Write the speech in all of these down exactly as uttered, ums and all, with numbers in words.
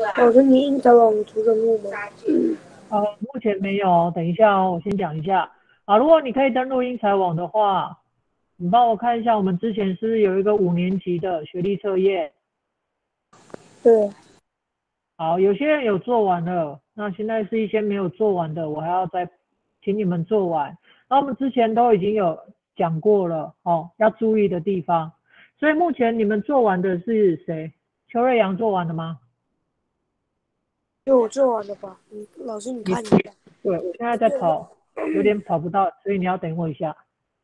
老师，你应采网出任务吗？ 呃，目前没有，等一下哦，我先讲一下啊。如果你可以登录英才网的话，你帮我看一下，我们之前是不是有一个五年级的学历测验？ 对， 好，有些人有做完了，那现在是一些没有做完的，我还要再请你们做完。那我们之前都已经有讲过了哦，要注意的地方。所以目前你们做完的是谁？邱瑞阳做完了吗？ 就我做完了吧？你老师，你你看一下。 对，我现在在跑，有点跑不到，所以你要等我一下。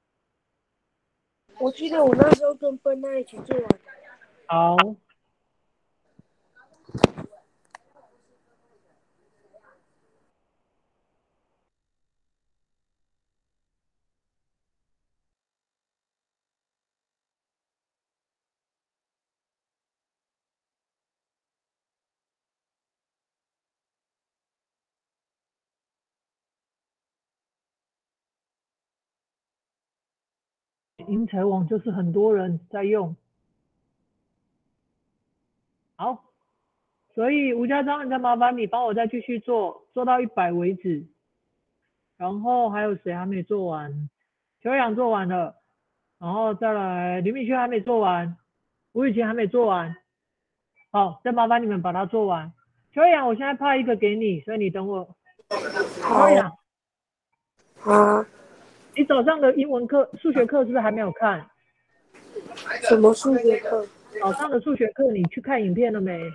我记得我那时候跟笨娜一起做完的。 好，英才网就是很多人在用。好，所以吴家章，你再麻烦你帮我再继续做，做到一百为止。然后还有谁还没做完？邱阳做完了，然后再来李敏轩还没做完，吴雨晴还没做完。好，再麻烦你们把它做完。邱阳，我现在派一个给你，所以你等我。邱好阳， 啊， 你早上的英文课、数学课是不是还没有看？ 什么数学课？ 早上的数学课你去看影片了没？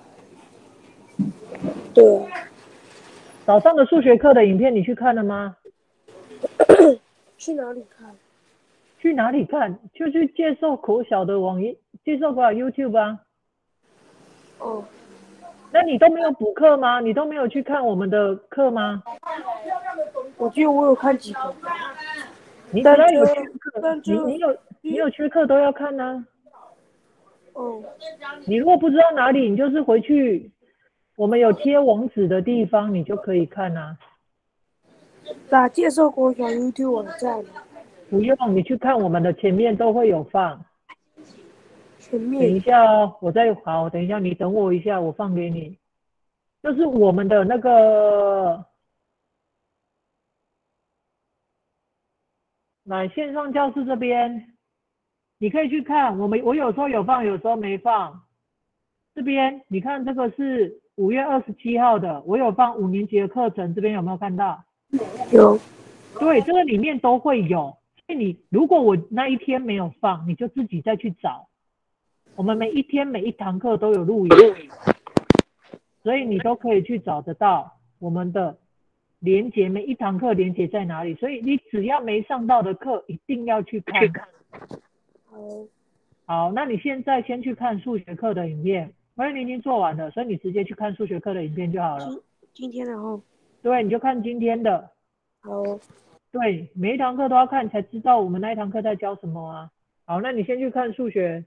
对， 早上的数学课的影片你去看了吗？ 去哪里看？ 去哪里看？就去介绍国小的网页，介绍国小 YouTube 啊。 哦， 那你都没有补课吗？你都没有去看我们的课吗？ 我记得我有看几个， 你只但这要有缺课， 但这你你有你有缺课都要看呢、 哦， 你如果不知道哪里，你就是回去我们有贴网址的地方，你就可以看啊。 打介绍国小 YouTube 网站不用，你去看我们的前面都会有放。等一全面。 下哦，我再好，等一下你等我一下，我放给你。就是我们的那个来线上教室这边，你可以去看。我们我有时候有放，有时候没放。这边你看这个是五月二十七号的，我有放五年级的课程，这边有没有看到？ 有， 对，这个里面都会有。所以你如果我那一天没有放，你就自己再去找。我们每一天每一堂课都有录影，所以你都可以去找得到我们的连接，每一堂课连接在哪里。所以你只要没上到的课，一定要去看。 好， 好，那你现在先去看数学课的影片，因为你已经做完了，所以你直接去看数学课的影片就好了。 今今天然后对，你就看今天的。 好， 对，每一堂课都要看，才知道我们那一堂课在教什么啊。好，那你先去看数学，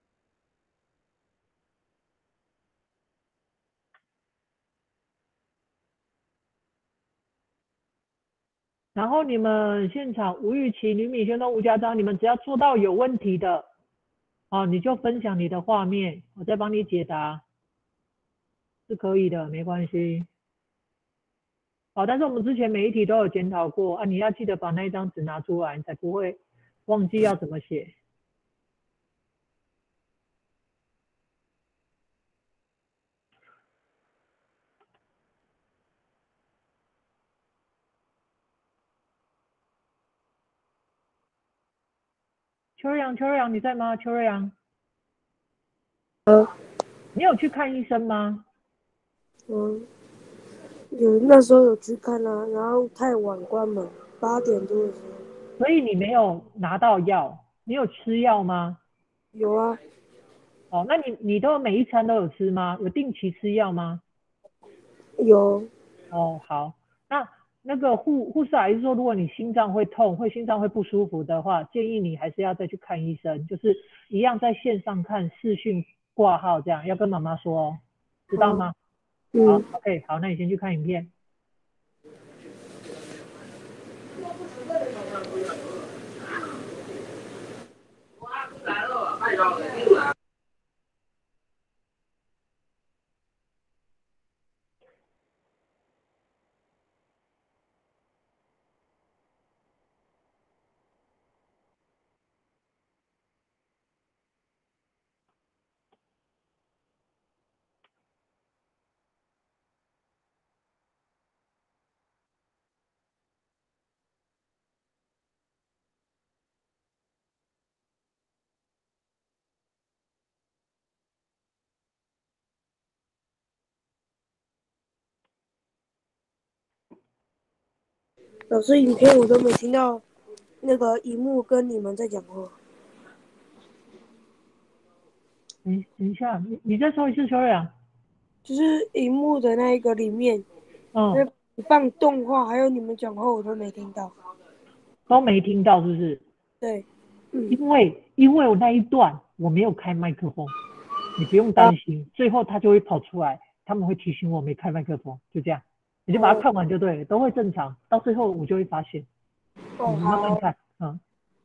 然后你们现场吴玉琪、吕敏轩跟吴家章，你们只要做到有问题的，哦，你就分享你的画面，我再帮你解答，是可以的，没关系。好，但是我们之前每一题都有检讨过啊，你要记得把那一张纸拿出来，你才不会忘记要怎么写。邱瑞阳，邱瑞阳，你在吗？邱瑞阳， 呃， 你有去看医生吗？ 嗯，有那时候有去看啊，然后太晚关门，八点多的时候。 所以你没有拿到药，你有吃药吗？ 有啊， 哦，那你你都每一餐都有吃吗？有定期吃药吗？ 有， 哦，好，那那个护护士阿姨说，如果你心脏会痛，会心脏会不舒服的话，建议你还是要再去看医生，就是一样在线上看视讯挂号这样，要跟妈妈说哦，知道好， 吗？好嗯， ，OK，好，那你先去看影片。 老师，影片我都没听到那个荧幕跟你们在讲话。 等等一下，你你再说一次，秋阳。 就是荧幕的那一个里面，那嗯， 放动画，还有你们讲话我都没听到。 都没听到是不是？ 对，嗯， 因为因为我那一段我没有开麦克风，你不用啊， 担心，最后它就会跑出来，他们会提醒我没开麦克风，就这样，你就把它哦看完就对了，都会正常，到最后我就会发现， 哦， 你慢慢好， 看，嗯。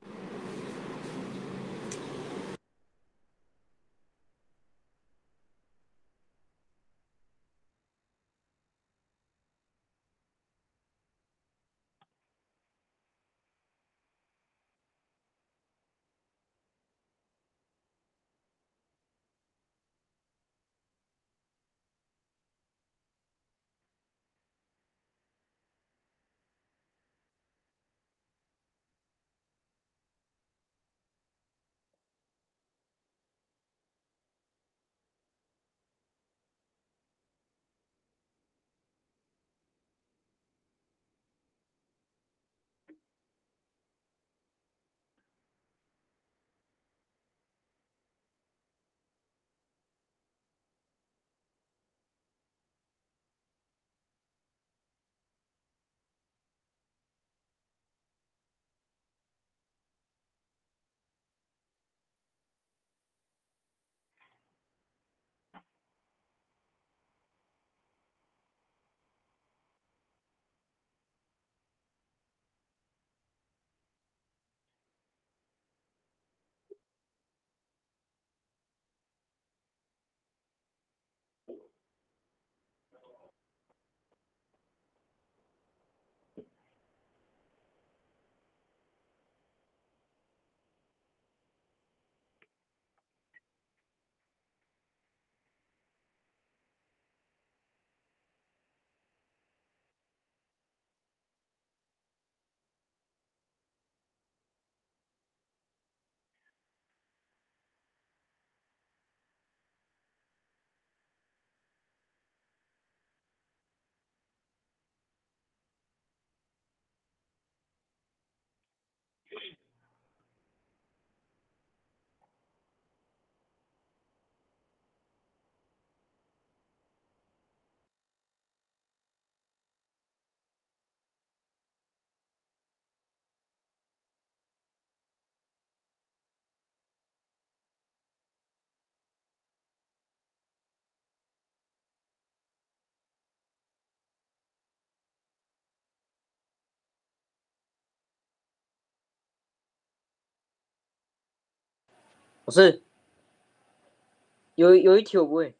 我是有有一题我不会。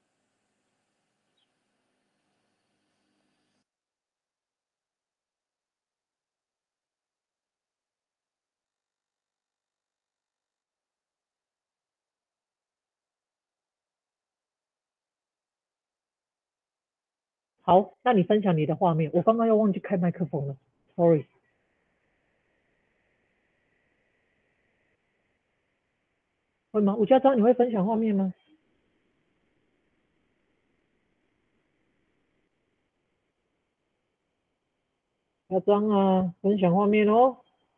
好，那你分享你的画面，我刚刚又忘记开麦克风了，sorry。会吗？吴家章，你会分享画面吗？家章啊，分享画面哦。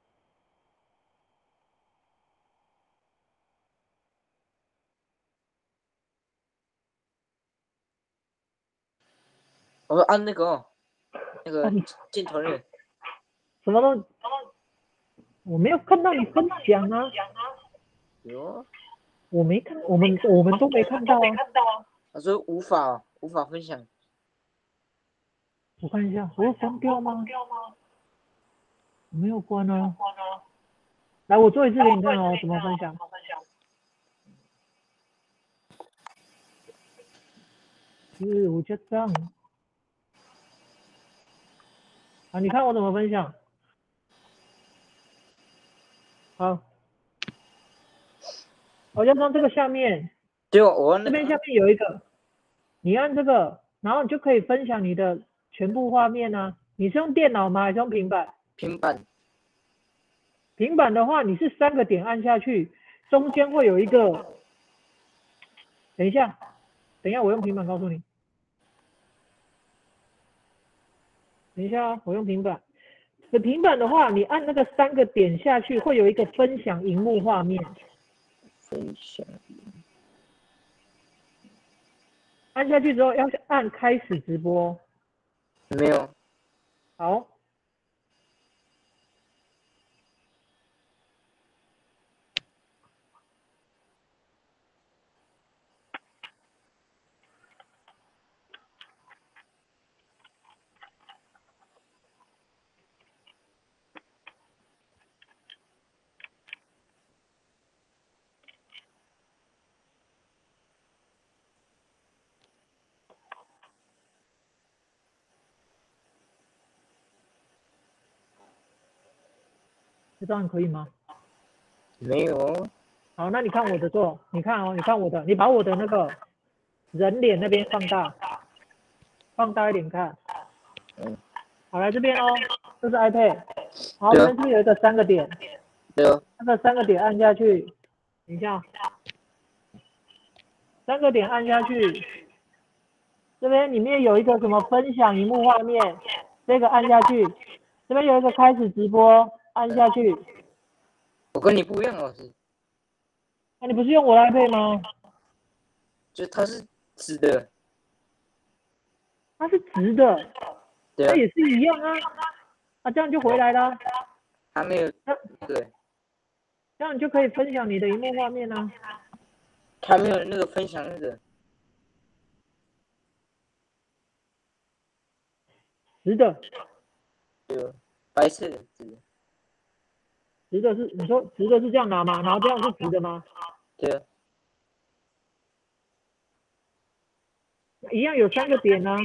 我说按那个哦，那个啊，你镜头那个。 什么都，我没有看到你分享啊， 有啊， 我没看，我们我们都没看到啊。 他说无法无法分享。 我看一下，我有关掉吗？我没有关啊。来，我做一次给你看哦，怎么分享？是吴家章啊，你看我怎么分享？好，吴家章这个下面， 对哦，我按那个这边下面有一个，你按这个，然后你就可以分享你的全部画面啊。你是用电脑吗？还是用平板？ 平板。 平板的话，你是三个点按下去，中间会有一个。等一下，等一下，我用平板告诉你。等一下啊，我用平板。 你平板的话，你按那个三个点下去，会有一个分享荧幕画面。 分享。 按下去之后要按开始直播。 没有。 好。这样可以吗？ 没有。 好，那你看我的做，你看哦，你看我的，你把我的那个人脸那边放大，放大一点看。 嗯。 好，来这边哦，这是 iPad。好，这边是不是有一个三个点？ 对哦。 那个三个点按下去，等一下，三个点按下去，这边里面有一个什么分享荧幕画面，这个按下去，这边有一个开始直播，按下去。 我跟你不一样，老师。 那、啊、你不是用我的 iPad 吗？ 就它是直的。 它是直的。 对啊。 那也是一样啊。啊，这样就回来了。 它没有。对。 这样你就可以分享你的荧幕画面啊。 它没有那个分享那个。 直的。 对，白色的直的。 直的是你说直的是这样拿吗？然后这样是直的吗？ 对啊。 一样有三个点啊。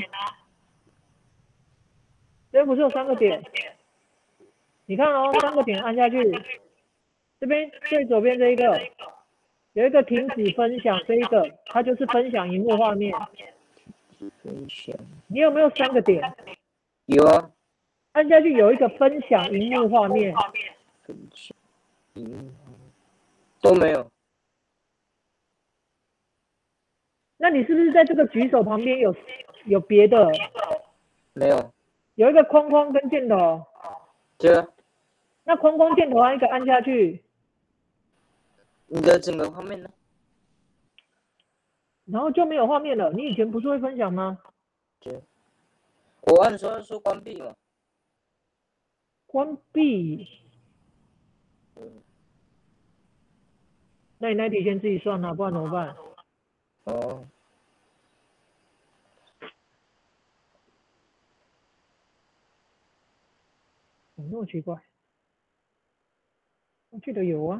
这边不是有三个点？你看哦，三个点按下去，这边最左边这一个有一个停止分享，这一个它就是分享荧幕画面。 分享。 你有没有三个点？ 有啊。 按下去有一个分享荧幕画面。 分享。嗯。都没有。 那你是不是在这个举手旁边有有别的？ 没有。 有一个框框跟箭头。 对啊。 那框框箭头按一个按下去。 你的整个画面呢？ 然后就没有画面了。你以前不是会分享吗？ 对。我按说说关闭嘛。 关闭。 嗯。 那你那题先自己算了，不然怎么办？ 哦。 怎么那么奇怪？我记得有啊。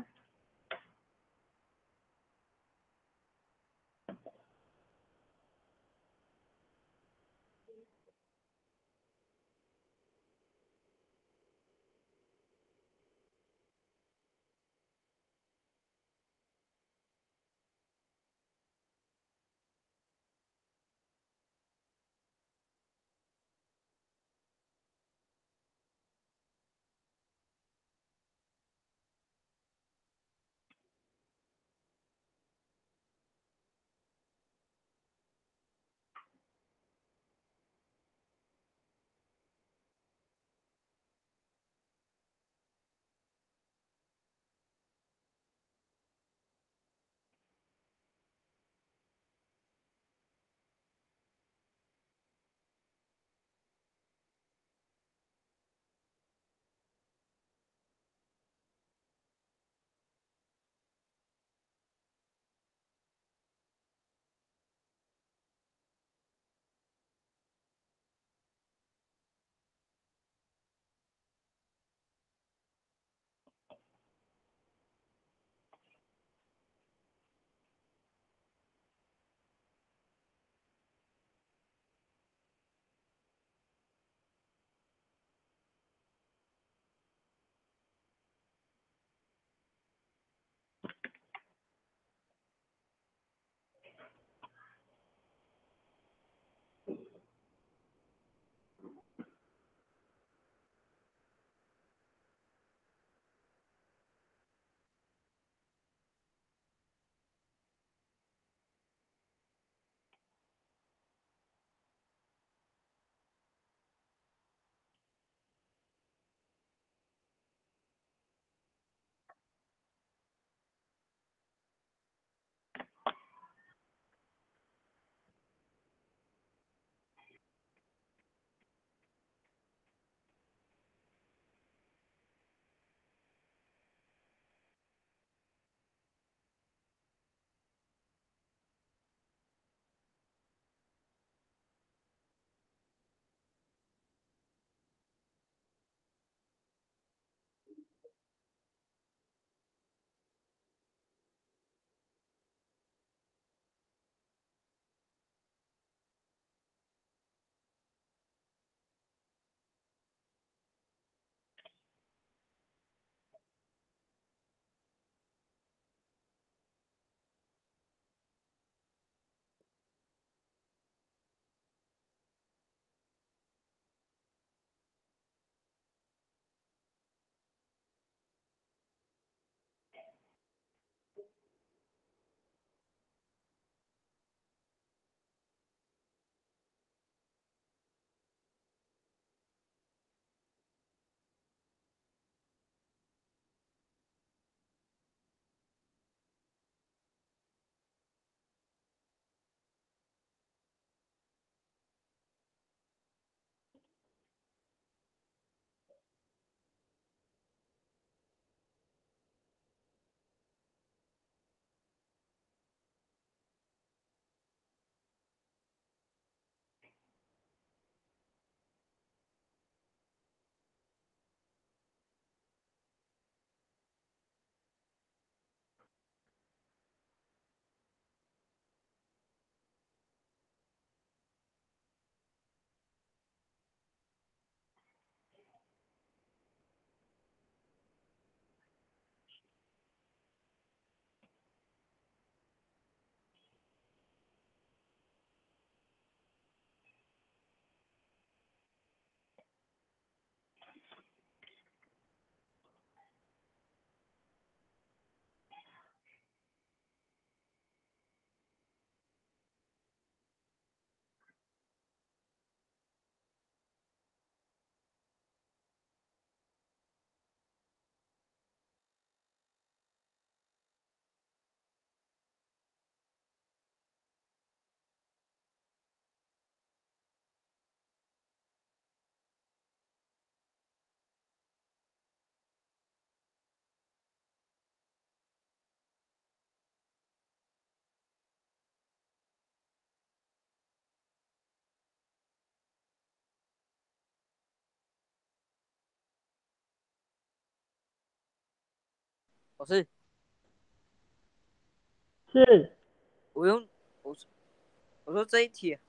我是是， 我用我说我说这一题，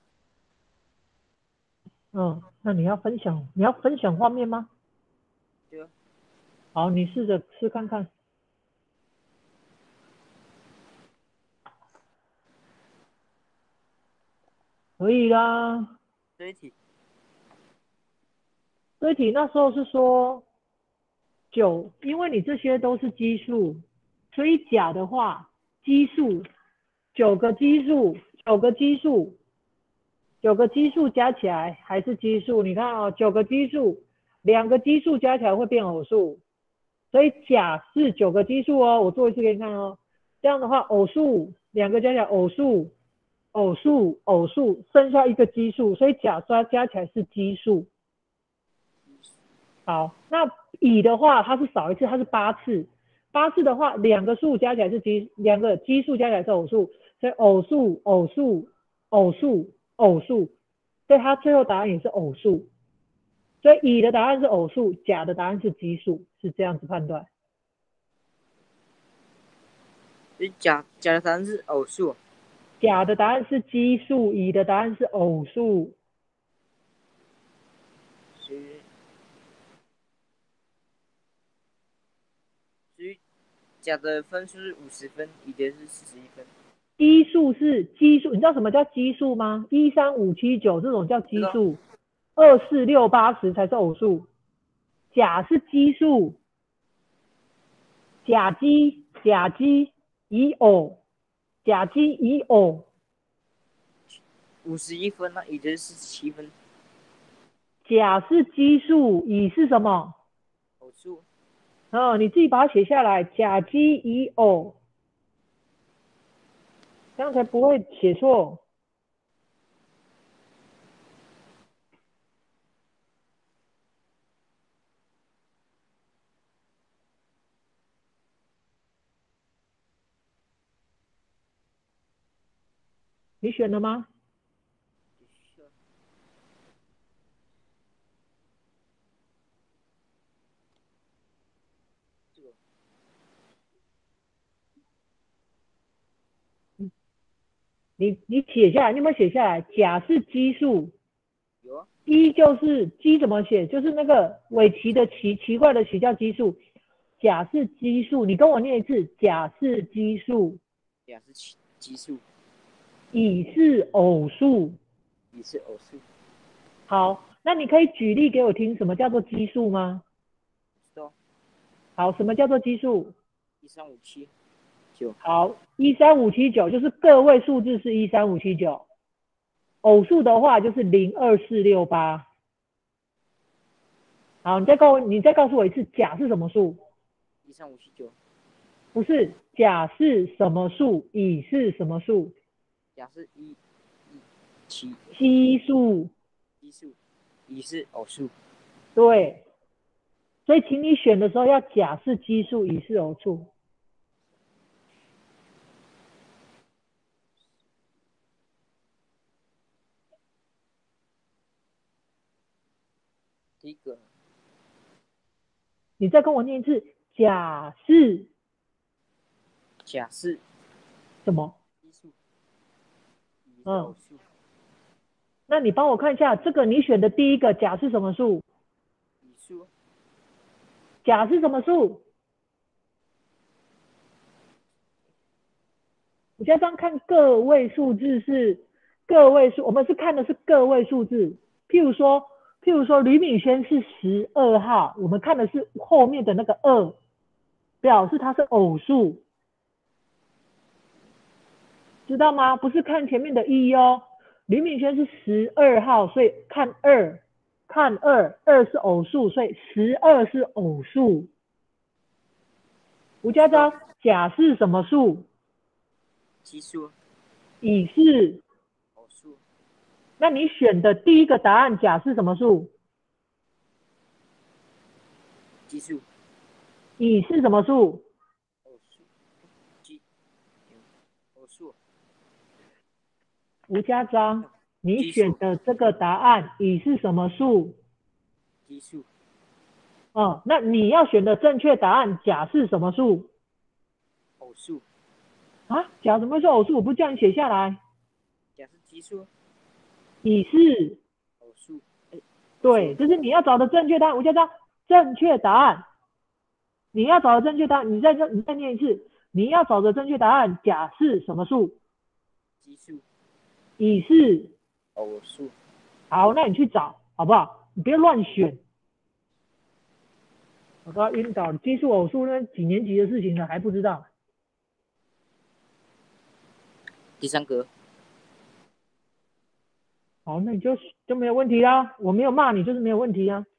嗯，那你要分享，你要分享画面吗？ 对啊， 好，你试着试看看。可以啦。 这一题这一题那时候是说九，因为你这些都是奇数，所以甲的话，奇数九个奇数，九个奇数，九个奇数加起来还是奇数。你看哦，九个奇数，两个奇数加起来会变偶数，所以甲是九个奇数哦。我做一次给你看哦。这样的话，偶数两个加起来偶数，偶数偶数，剩下一个奇数，所以甲加加起来是奇数。好，那乙的话，它是少一次，它是八次。八次的话，两个数加起来是奇，两个奇数加起来是偶数，所以偶数、偶数、偶数、偶数，所以它最后答案也是偶数。所以乙的答案是偶数，甲的答案是奇数，是这样子判断。 所以甲甲的答案是偶数， 甲的答案是奇数，乙的答案是偶数。 所以所以甲的分数是五十分，乙的是四十一分。 奇数是奇数，你知道什么叫奇数吗？一三五七九这种叫奇知道数，二四六八十才是偶数。甲是奇数，甲基甲基乙偶，甲基乙偶。 五十一分那、啊、乙的是四十七分。 甲是奇数，乙是什么？ 偶数。 哦，你自己把它写下来，甲基乙偶，这样才不会写错。你选了吗？你你写下来，你有没有写下来？甲是奇数， 有啊。 一就是奇怎么写？就是那个尾奇的奇，奇怪的奇叫奇数。甲是奇数，你跟我念一次，甲是奇数。 甲是奇数。 乙是偶数。 乙是偶数。 好，那你可以举例给我听，什么叫做奇数吗？ 知道。 好，什么叫做奇数？ 一三五七九。 好，一三五七九就是个位数字是一三五七九，偶数的话就是零二四六八。好，你再告你再告诉我一次，甲是什么数？ 一三五七九。 不是，甲是什么数？乙是什么数？ 甲是一一七。 奇数。 奇数。乙是偶数。 对，所以请你选的时候要甲是奇数，乙是偶数。 第一个。 你再跟我念一次，甲是甲是什么？ 奇数。乙是偶数。 嗯，那你帮我看一下，这个你选的第一个甲是什么数？ 乙数。 甲是什么数？我家刚看个位数字是个位数，我们是看的是个位数字。譬如说，譬如说吕敏轩是十二号，我们看的是后面的那个二，表示它是偶数，知道吗？不是看前面的一哦。吕敏轩是十二号，所以看二，看二，二是偶数，所以十二是偶数。吴家章，甲是什么数？ 奇数。 乙是偶数。 那你选的第一个答案甲是什么数？ 奇数。 乙是什么数？ 偶数。奇偶数。 吴家章，你选的这个答案乙是什么数？ 奇数。 哦，那你要选的正确答案甲是什么数？ 偶数。 啊，甲怎么会是偶数？我不叫你写下来。 甲是奇数。 乙是偶数。哎， 对，这是你要找的正确答案。吴家章，正确答案。你要找的正确答案，你再你再念一次。你要找的正确答案，甲是什么数？ 奇数。 乙是偶数。 好，那你去找好不好？你别乱选。我都要晕倒了，奇数偶数那几年级的事情了，还不知道。 第三个。 好，那你就就没有问题啦。我没有骂你，就是没有问题啊。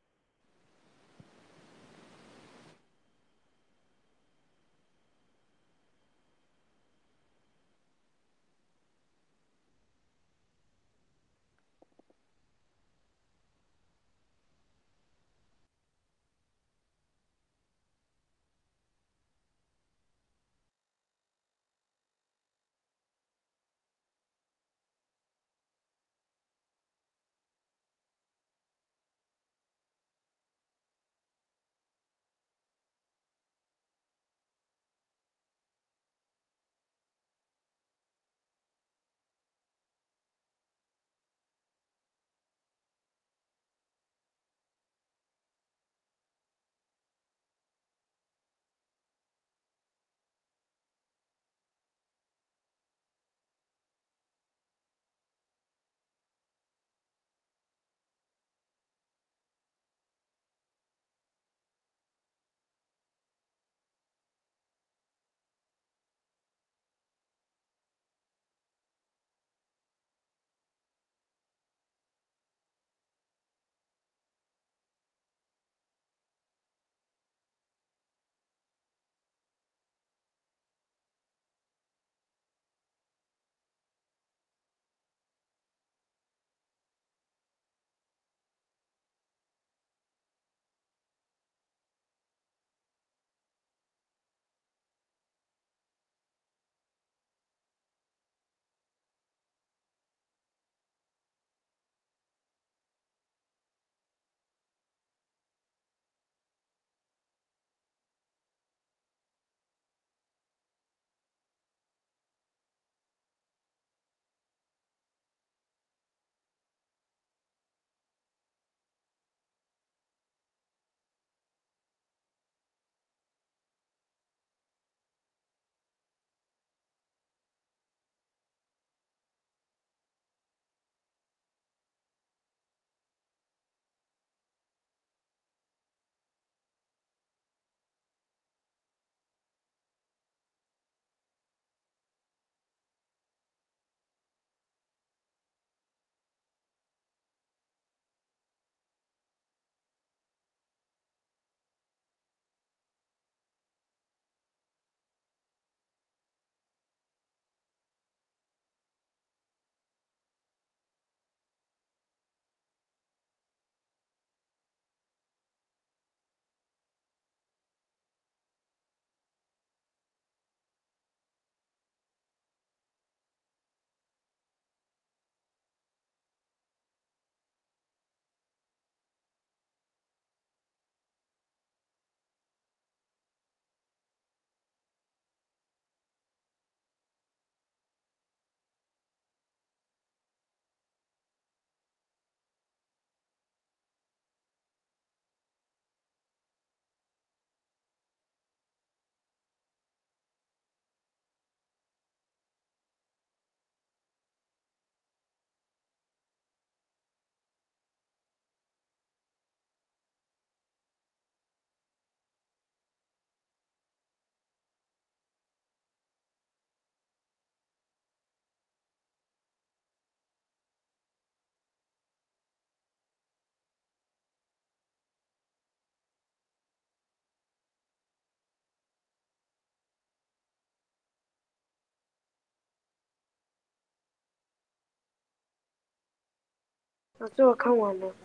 老师，我看完了。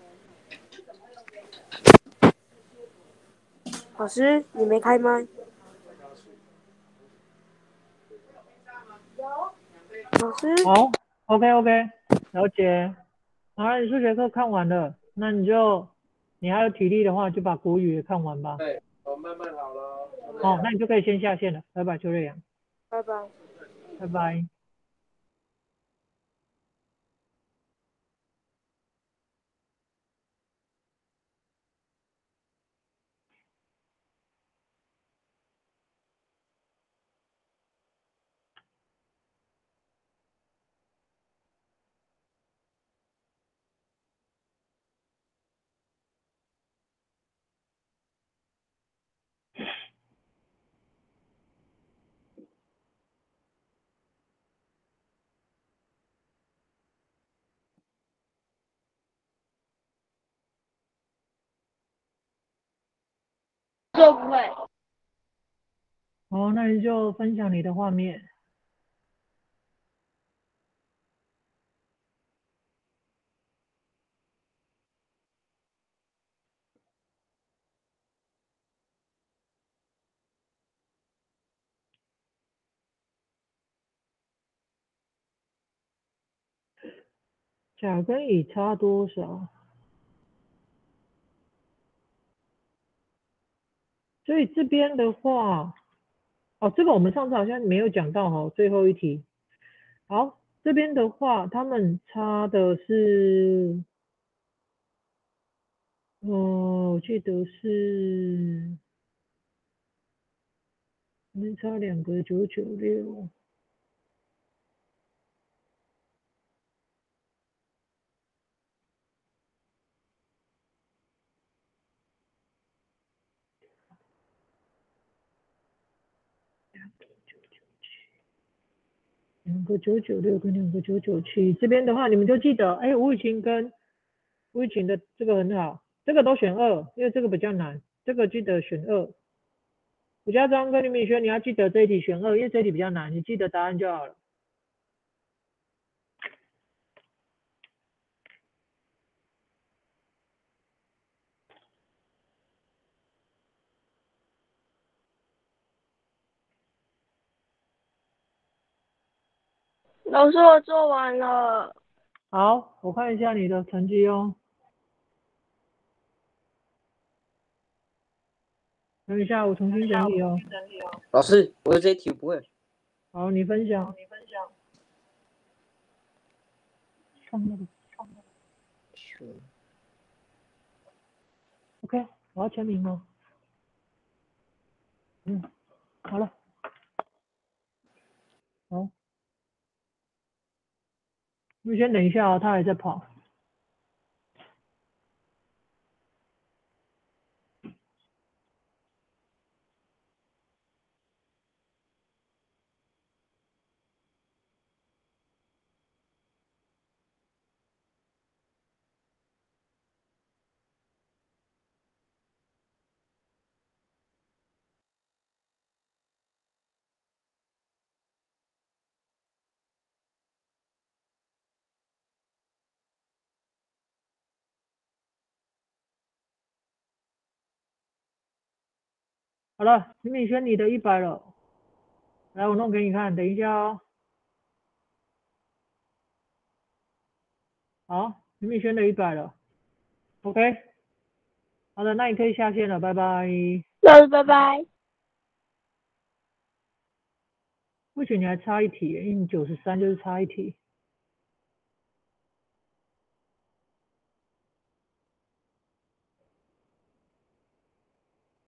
老师，你没开麦。老师。 好 ，OK OK，了解。好，你数学课看完了，那你就你还有体力的话，就把国语也看完吧。 对，我慢慢好了。 好，那你就可以先下线了，拜拜，邱瑞阳， 拜拜。 拜拜。 这不会。 好，那你就分享你的画面。甲跟乙差多少？所以这边的话，哦，这个我们上次好像没有讲到哈，最后一题。好，这边的话，他们差的是，哦，我记得是，我们差两个九九六。两个九九六跟两个九九七，这边的话你们就记得，哎，吴雨晴跟吴雨晴的这个很好，这个都选二，因为这个比较难，这个记得选二。吴家章跟林敏轩，你要记得这一题选二，因为这一题比较难，你记得答案就好了。 老师，我做完了。 好，我看一下你的成绩哦。等一下，我重新整理哦。 老师，我有这一题不会。 好，你分享。放那个，放那个。OK， 我要签名哦。嗯，好了。好，你先等一下哦，他还在跑。好了，林敏轩，你的一百了。来，我弄给你看，等一下哦。好，林敏轩的一百了。OK。好的，那你可以下线了，拜拜。 老师，拜拜。 或许你还差一题，因为你九十三就是差一题。